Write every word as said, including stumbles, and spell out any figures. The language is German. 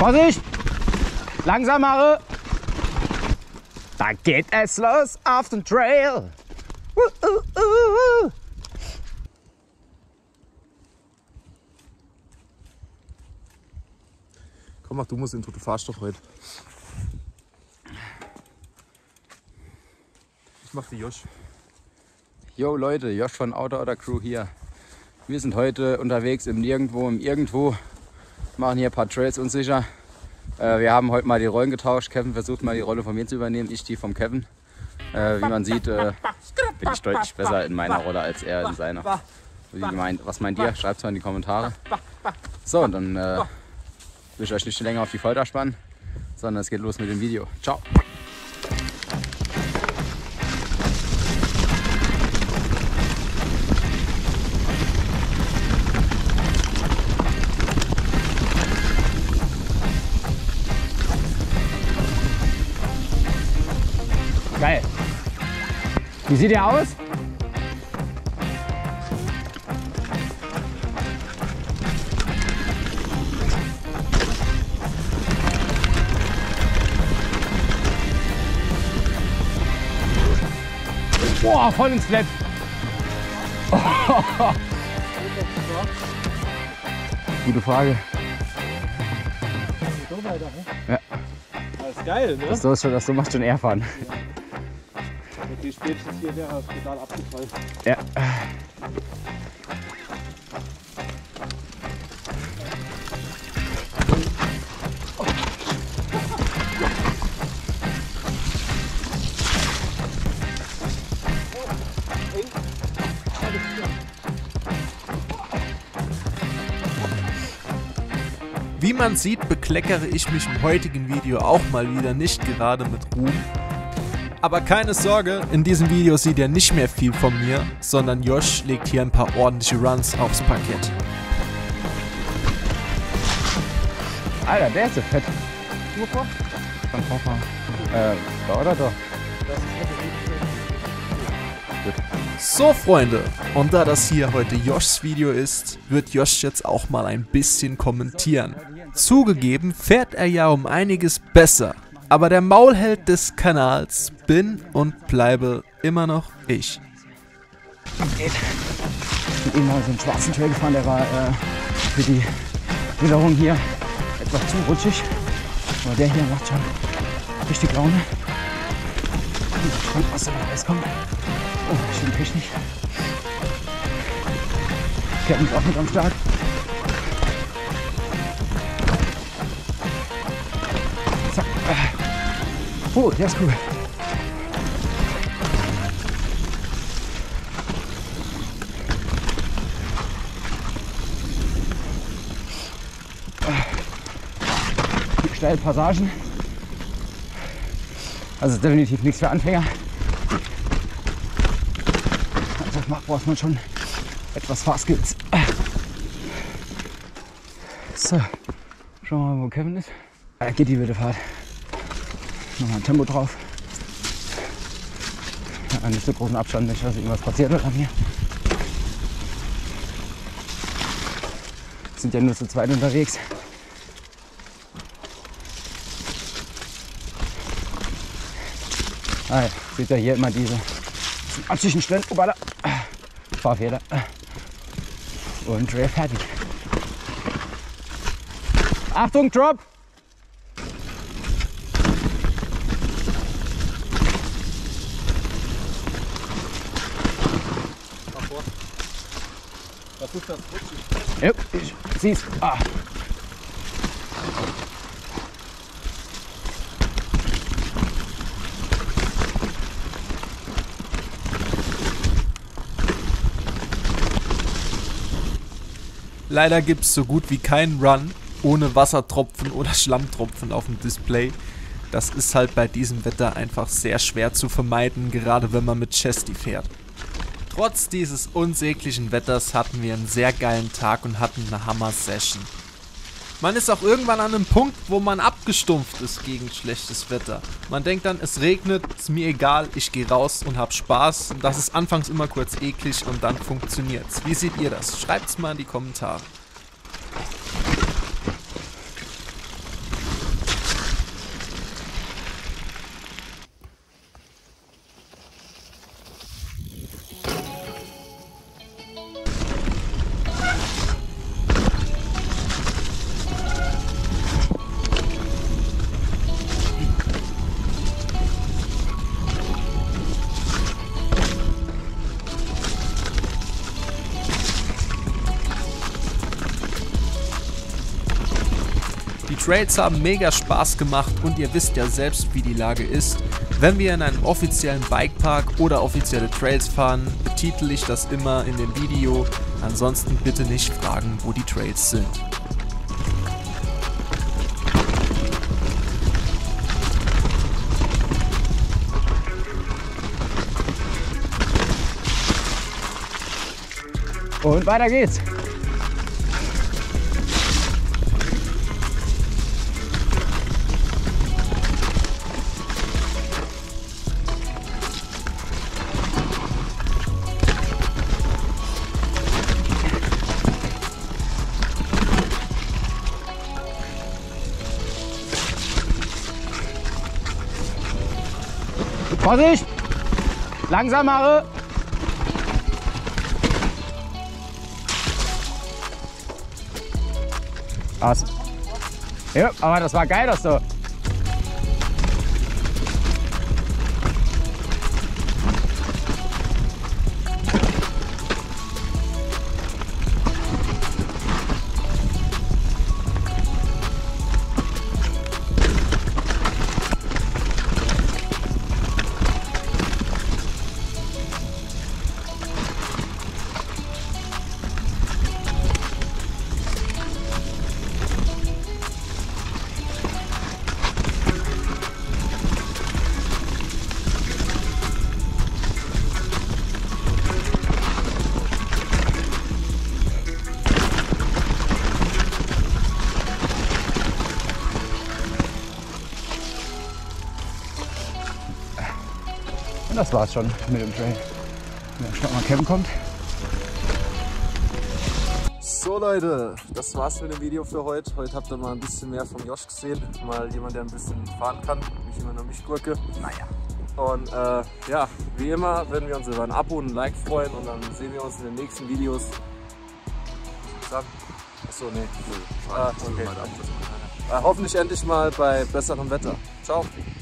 Vorsicht! Langsamere! Da geht es los auf den Trail! Uh, uh, uh, uh. Komm, mach du musst Intro, du fahrst doch heute. Ich mach die Josh. Yo Leute, Josh von Outer Order Crew hier. Wir sind heute unterwegs im Nirgendwo, im Irgendwo. Machen hier ein paar Trails unsicher. Äh, wir haben heute mal die Rollen getauscht. Kevin versucht mal die Rolle von mir zu übernehmen, ich die vom Kevin. Äh, wie man sieht, äh, bin ich deutlich besser in meiner Rolle als er in seiner. Wie meint, was meint ihr? Schreibt es mal in die Kommentare. So, und dann äh, will ich euch nicht länger auf die Folter spannen, sondern es geht los mit dem Video. Ciao! Geil. Wie sieht der aus? Boah, voll ins Flat. Oh. Gute Frage. Ja. Das ist geil, ne? Das, das, das, das macht schon eher Fun. Die spätestens hier wäre das Pedal abgefallen. Ja. Wie man sieht, bekleckere ich mich im heutigen Video auch mal wieder nicht gerade mit Ruhm. Aber keine Sorge, in diesem Video seht ihr nicht mehr viel von mir, sondern Josh legt hier ein paar ordentliche Runs aufs Parkett. Alter, der ist so fett. Nur vor? Dann vor, vor. Äh, da oder da? Gut. So Freunde, und da das hier heute Joshs Video ist, wird Josh jetzt auch mal ein bisschen kommentieren. Zugegeben fährt er ja um einiges besser. Aber der Maulheld des Kanals bin und bleibe immer noch ich. Ich bin eben mal so einen schwarzen Trail gefahren, der war äh, für die Witterung hier etwas zu rutschig. Aber der hier macht schon richtig Laune. Ich bin gespannt, was da noch alles kommt. Oh, schön technisch. Kevin ist auch mit am Start. Zack. Oh, der ist cool. Die steilen Passagen. Also definitiv nichts für Anfänger. Also das macht, braucht man schon etwas Fahrskills. So, schauen wir mal, wo Kevin ist. Da geht die wilde Fahrt. Nochmal ein Tempo drauf. Ja, nicht so großen Abstand, nicht, dass irgendwas passiert wird an mir. Sind ja nur zu zweit unterwegs. Ah, ja, seht ihr hier immer diese absichten Stellen. Oh, da. Fahrfehler. Und Trail fertig. Achtung, Drop! Was ist das? Jo, ich sieh's. Ah. Leider gibt es so gut wie keinen Run ohne Wassertropfen oder Schlammtropfen auf dem Display. Das ist halt bei diesem Wetter einfach sehr schwer zu vermeiden, gerade wenn man mit Chesty fährt. Trotz dieses unsäglichen Wetters hatten wir einen sehr geilen Tag und hatten eine Hammer-Session. Man ist auch irgendwann an einem Punkt, wo man abgestumpft ist gegen schlechtes Wetter. Man denkt dann, es regnet, ist mir egal, ich gehe raus und hab Spaß. Und das ist anfangs immer kurz eklig und dann funktioniert's. Wie seht ihr das? Schreibt's mal in die Kommentare. Die Trails haben mega Spaß gemacht und ihr wisst ja selbst, wie die Lage ist. Wenn wir in einem offiziellen Bikepark oder offizielle Trails fahren, betitel ich das immer in dem Video. Ansonsten bitte nicht fragen, wo die Trails sind. Und weiter geht's. Vorsicht! Langsamere! Was? Ja, aber das war geil, das so. Und das war's schon mit dem Trail. Wenn der Stock mal campen kommt. So Leute, das war's mit dem Video für heute. Heute habt ihr mal ein bisschen mehr vom Josh gesehen. Mal jemand, der ein bisschen fahren kann. Nicht immer nur mich Gurke. Naja. Und äh, ja, wie immer würden wir uns über ein Abo und ein Like freuen. Und dann sehen wir uns in den nächsten Videos. Achso, nee. Ah, okay. äh, hoffentlich endlich mal bei besserem Wetter. Ciao.